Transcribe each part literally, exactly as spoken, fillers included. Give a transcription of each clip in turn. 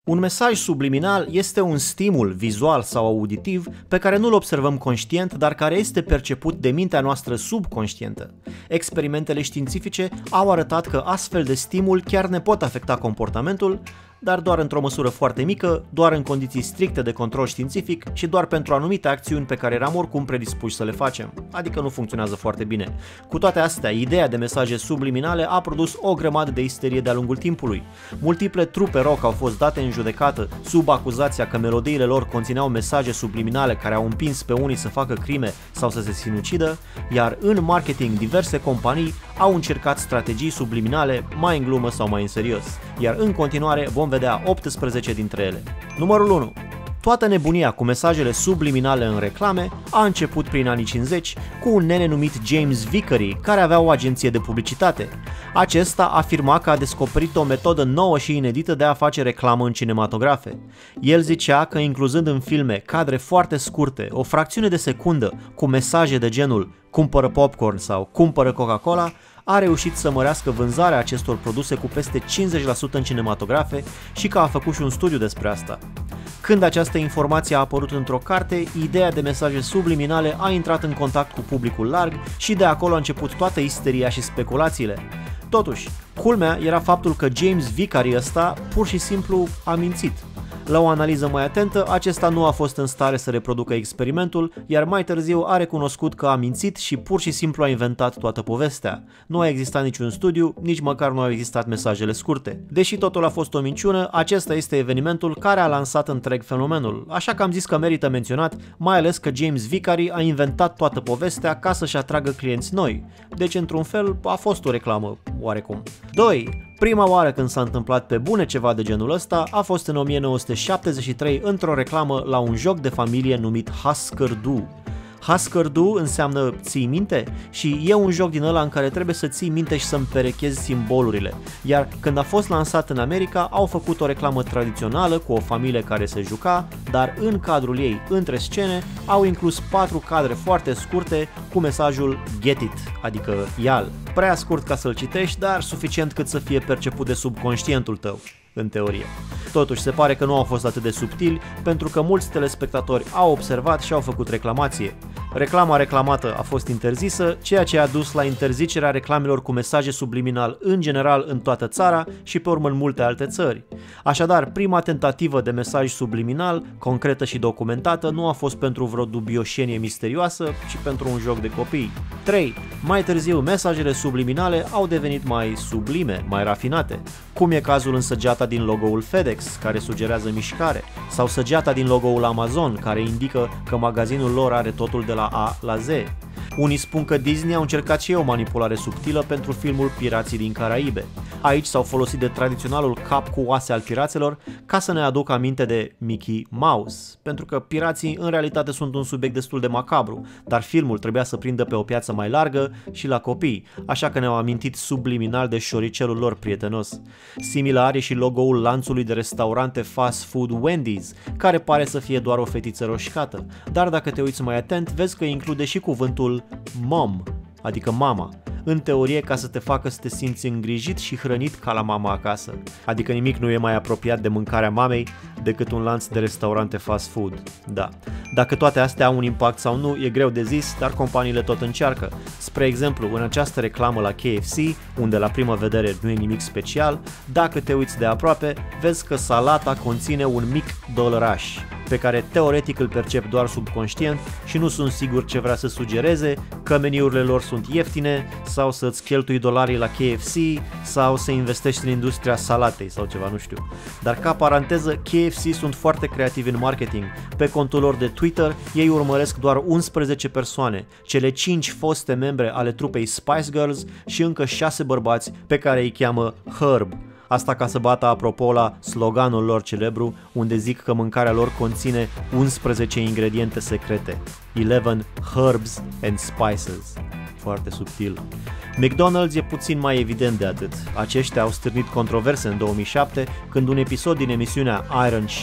Un mesaj subliminal este un stimul vizual sau auditiv pe care nu-l observăm conștient, dar care este perceput de mintea noastră subconștientă. Experimentele științifice au arătat că astfel de stimul chiar ne pot afecta comportamentul, dar doar într-o măsură foarte mică, doar în condiții stricte de control științific și doar pentru anumite acțiuni pe care eram oricum predispuși să le facem, adică nu funcționează foarte bine. Cu toate astea, ideea de mesaje subliminale a produs o grămadă de isterie de-a lungul timpului. Multiple trupe rock au fost date în judecată sub acuzația că melodiile lor conțineau mesaje subliminale care au împins pe unii să facă crime sau să se sinucidă, iar în marketing diverse companii au încercat strategii subliminale mai în glumă sau mai în serios, iar în continuare vom vedea optsprezece dintre ele. Numărul unu. Toată nebunia cu mesajele subliminale în reclame a început prin anii cincizeci cu un nene numit James Vickery, care avea o agenție de publicitate. Acesta afirma că a descoperit o metodă nouă și inedită de a face reclamă în cinematografe. El zicea că incluzând în filme cadre foarte scurte, o fracțiune de secundă cu mesaje de genul "cumpără popcorn" sau "cumpără Coca-Cola", a reușit să mărească vânzarea acestor produse cu peste cincizeci la sută în cinematografe și că a făcut și un studiu despre asta. Când această informație a apărut într-o carte, ideea de mesaje subliminale a intrat în contact cu publicul larg și de acolo a început toată isteria și speculațiile. Totuși, culmea era faptul că James Vickery ăsta pur și simplu a mințit. La o analiză mai atentă, acesta nu a fost în stare să reproducă experimentul, iar mai târziu a recunoscut că a mințit și pur și simplu a inventat toată povestea. Nu a existat niciun studiu, nici măcar nu au existat mesajele scurte. Deși totul a fost o minciună, acesta este evenimentul care a lansat întreg fenomenul, așa că am zis că merită menționat, mai ales că James Vickery a inventat toată povestea ca să-și atragă clienți noi. Deci, într-un fel, a fost o reclamă, oarecum. doi. Prima oară când s-a întâmplat pe bune ceva de genul ăsta a fost în o mie nouă sute șaptezeci și trei într-o reclamă la un joc de familie numit Husker Du. Husker Du înseamnă ții minte și e un joc din ăla în care trebuie să ții minte și să împerechezi simbolurile. Iar când a fost lansat în America, au făcut o reclamă tradițională cu o familie care se juca, dar în cadrul ei, între scene, au inclus patru cadre foarte scurte cu mesajul "Get it", adică ia-l. Prea scurt ca să-l citești, dar suficient cât să fie perceput de subconștientul tău, în teorie. Totuși, se pare că nu au fost atât de subtili, pentru că mulți telespectatori au observat și au făcut reclamație. Reclama reclamată a fost interzisă, ceea ce a dus la interzicerea reclamelor cu mesaje subliminal în general în toată țara și pe urmă în multe alte țări. Așadar, prima tentativă de mesaj subliminal, concretă și documentată, nu a fost pentru vreo dubioșenie misterioasă, ci pentru un joc de copii. trei. Mai târziu, mesajele subliminale au devenit mai sublime, mai rafinate, cum e cazul în săgeata din logo-ul FedEx, care sugerează mișcare, sau săgeata din logo-ul Amazon, care indică că magazinul lor are totul de la A la Z. Unii spun că Disney au încercat și ei o manipulare subtilă pentru filmul Pirații din Caraibe. Aici s-au folosit de tradiționalul cap cu oase al piraților ca să ne aducă aminte de Mickey Mouse, pentru că pirații în realitate sunt un subiect destul de macabru, dar filmul trebuia să prindă pe o piață mai largă și la copii, așa că ne-au amintit subliminal de șoricelul lor prietenos. Similar e și logo-ul lanțului de restaurante fast food Wendy's, care pare să fie doar o fetiță roșcată, dar dacă te uiți mai atent, vezi că include și cuvântul mom, adică mama, în teorie ca să te facă să te simți îngrijit și hrănit ca la mama acasă. Adică nimic nu e mai apropiat de mâncarea mamei decât un lanț de restaurante fast food. Da. Dacă toate astea au un impact sau nu, e greu de zis, dar companiile tot încearcă. Spre exemplu, în această reclamă la K F C, unde la prima vedere nu e nimic special, dacă te uiți de aproape, vezi că salata conține un mic dolăraș, pe care teoretic îl percep doar subconștient și nu sunt sigur ce vrea să sugereze, că meniurile lor sunt ieftine sau să-ți cheltui dolarii la K F C sau să investești în industria salatei sau ceva, nu știu. Dar ca paranteză, K F C sunt foarte creativi în marketing. Pe contul lor de Twitter, ei urmăresc doar unsprezece persoane, cele cinci foste membre ale trupei Spice Girls și încă șase bărbați pe care îi cheamă Herb. Asta ca să bată apropo la sloganul lor celebru, unde zic că mâncarea lor conține unsprezece ingrediente secrete. eleven herbs and spices. Foarte subtil. McDonald's e puțin mai evident de atât. Aceștia au stârnit controverse în două mii șapte când un episod din emisiunea Iron Chef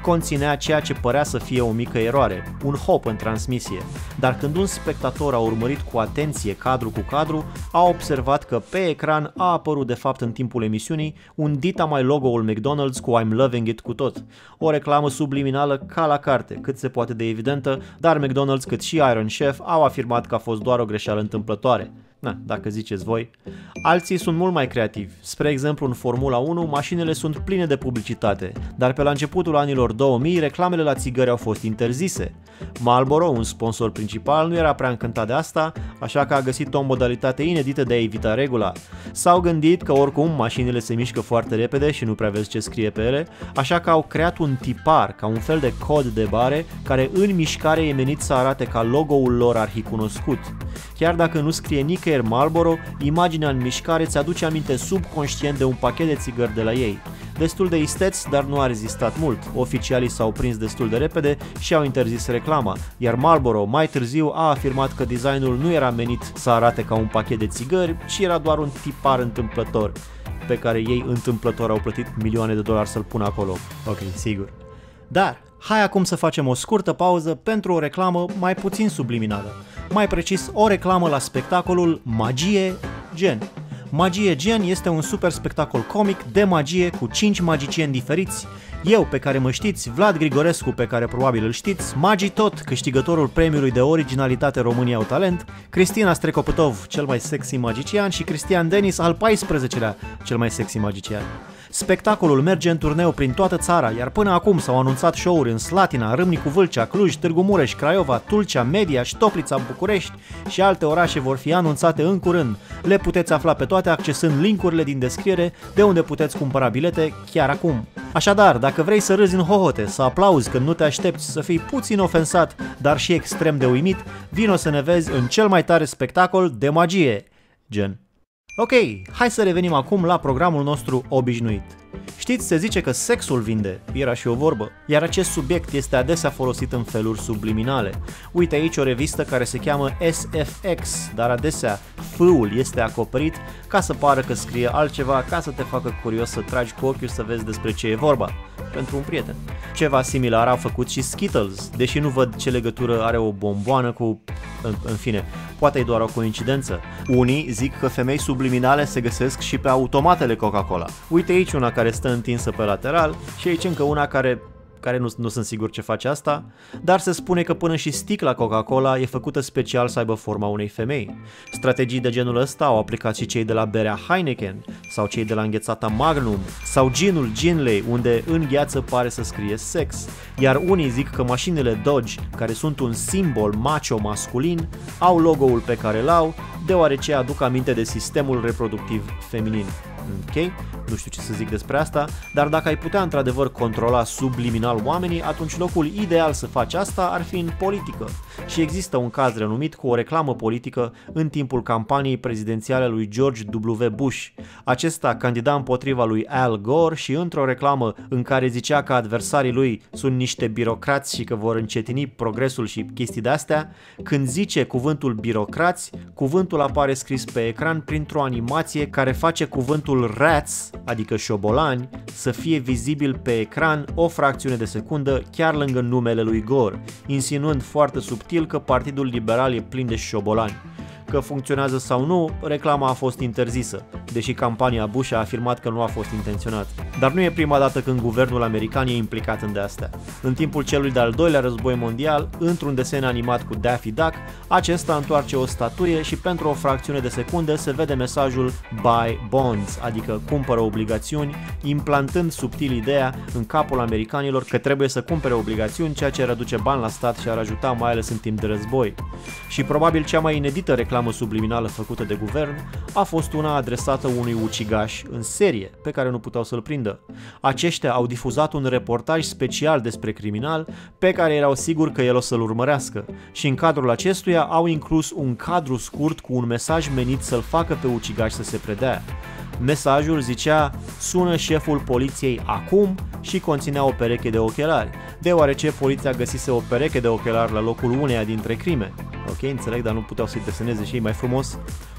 conținea ceea ce părea să fie o mică eroare, un hop în transmisie, dar când un spectator a urmărit cu atenție cadru cu cadru, a observat că pe ecran a apărut de fapt în timpul emisiunii un dita mai logo-ul McDonald's cu I'm loving it cu tot, o reclamă subliminală ca la carte, cât se poate de evidentă, dar McDonald's cât și Iron Chef au afirmat că a fost doar o greșeală întâmplătoare. Na, dacă ziceți voi. Alții sunt mult mai creativi. Spre exemplu, în Formula unu, mașinile sunt pline de publicitate, dar pe la începutul anilor două mii, reclamele la țigări au fost interzise. Marlboro, un sponsor principal, nu era prea încântat de asta, așa că a găsit o modalitate inedită de a evita regula. S-au gândit că oricum mașinile se mișcă foarte repede și nu prea vezi ce scrie pe ele, așa că au creat un tipar, ca un fel de cod de bare, care în mișcare e menit să arate ca logo-ul lor arhicunoscut. Chiar dacă nu scrie nicăieri Marlboro, imaginea în mișcare ți aduce aminte subconștient de un pachet de țigări de la ei. Destul de isteț, dar nu a rezistat mult. Oficialii s-au prins destul de repede și au interzis reclama, iar Marlboro mai târziu a afirmat că designul nu era menit să arate ca un pachet de țigări, ci era doar un tipar întâmplător, pe care ei întâmplător au plătit milioane de dolari să-l pună acolo. Ok, sigur. Dar, hai acum să facem o scurtă pauză pentru o reclamă mai puțin subliminală. Mai precis, o reclamă la spectacolul Magie Gen. Magie Gen este un super spectacol comic de magie cu cinci magicieni diferiți. Eu, pe care mă știți, Vlad Grigorescu, pe care probabil îl știți, Magi Tot, câștigătorul premiului de originalitate România au talent, Cristina Strecopătov, cel mai sexy magician, și Cristian Denis, al paisprezecelea cel mai sexy magician. Spectacolul merge în turneu prin toată țara, iar până acum s-au anunțat show-uri în Slatina, Râmnicu Vâlcea, Cluj, Târgu Mureș, Craiova, Tulcea, Media, Ștoplița, București și alte orașe vor fi anunțate în curând. Le puteți afla pe toate accesând linkurile din descriere, de unde puteți cumpăra bilete chiar acum. Așadar, dacă vrei să râzi în hohote, să aplauzi când nu te aștepți, să fii puțin ofensat, dar și extrem de uimit, vino să ne vezi în cel mai tare spectacol de magie Gen. Ok, hai să revenim acum la programul nostru obișnuit. Știți, se zice că sexul vinde, era și o vorbă, iar acest subiect este adesea folosit în feluri subliminale. Uite aici o revistă care se cheamă S F X, dar adesea F-ul este acoperit ca să pară că scrie altceva, ca să te facă curios să tragi cu ochiul să vezi despre ce e vorba, pentru un prieten. Ceva similar au făcut și Skittles, deși nu văd ce legătură are o bomboană cu... În, în fine, poate e doar o coincidență. Unii zic că femei subliminale se găsesc și pe automatele Coca-Cola. Uite aici una care stă întinsă pe lateral și aici încă una care... care nu, nu sunt sigur ce face asta, dar se spune că până și sticla Coca-Cola e făcută special să aibă forma unei femei. Strategii de genul ăsta au aplicat și cei de la berea Heineken, sau cei de la înghețata Magnum, sau ginul Ginley, unde în gheață pare să scrie sex, iar unii zic că mașinile Dodge, care sunt un simbol macho masculin, au logo-ul pe care l-au, deoarece aduc aminte de sistemul reproductiv feminin. Ok? Nu știu ce să zic despre asta, dar dacă ai putea într-adevăr controla subliminal oamenii, atunci locul ideal să faci asta ar fi în politică. Și există un caz renumit cu o reclamă politică în timpul campaniei prezidențiale lui George W. Bush. Acesta candida împotriva lui Al Gore și într-o reclamă în care zicea că adversarii lui sunt niște birocrați și că vor încetini progresul și chestii de-astea, când zice cuvântul birocrați, cuvântul apare scris pe ecran printr-o animație care face cuvântul rats, adică șobolani, să fie vizibil pe ecran o fracțiune de secundă chiar lângă numele lui Gore, insinuând foarte subtil că Partidul Liberal e plin de șobolani. Că funcționează sau nu, reclama a fost interzisă, deși campania Bush a afirmat că nu a fost intenționat. Dar nu e prima dată când guvernul american e implicat în de-astea. În timpul celui de-al doilea război mondial, într-un desen animat cu Daffy Duck, acesta întoarce o statuie și pentru o fracțiune de secundă se vede mesajul Buy Bonds, adică cumpără obligațiuni, implantând subtil ideea în capul americanilor că trebuie să cumpere obligațiuni, ceea ce ar aduce bani la stat și ar ajuta mai ales în timp de război. Și probabil cea mai inedită reclamă subliminală făcută de guvern a fost una adresată unui ucigaș în serie, pe care nu puteau să-l prindă. Aceștia au difuzat un reportaj special despre criminal, pe care erau siguri că el o să-l urmărească, și în cadrul acestuia au inclus un cadru scurt cu un mesaj menit să-l facă pe ucigaș să se predea. Mesajul zicea: sună șeful poliției acum, și conținea o pereche de ochelari, deoarece poliția găsise o pereche de ochelari la locul uneia dintre crime. Ok, înțeleg, dar nu puteau să-i deseneze și ei mai frumos.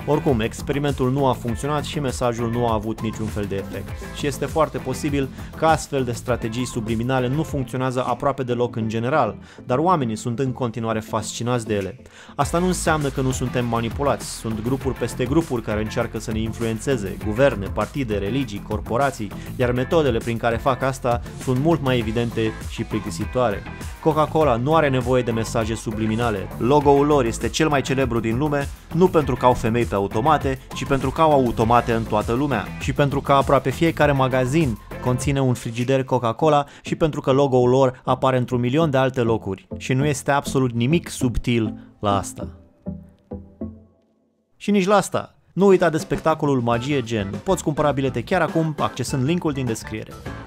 Oricum, experimentul nu a funcționat și mesajul nu a avut niciun fel de efect. Și este foarte posibil că astfel de strategii subliminale nu funcționează aproape deloc în general, dar oamenii sunt în continuare fascinați de ele. Asta nu înseamnă că nu suntem manipulați, sunt grupuri peste grupuri care încearcă să ne influențeze, guverne, partide, religii, corporații, iar metodele prin care fac asta sunt mult mai evidente și plictisitoare. Coca-Cola nu are nevoie de mesaje subliminale. Logo-ul lor este cel mai celebru din lume, nu pentru că au femei pe automate, ci pentru că au automate în toată lumea. Și pentru că aproape fiecare magazin conține un frigider Coca-Cola și pentru că logo-ul lor apare într-un milion de alte locuri. Și nu este absolut nimic subtil la asta. Și nici la asta. Nu uita de spectacolul Magie Gen. Poți cumpăra bilete chiar acum accesând linkul din descriere.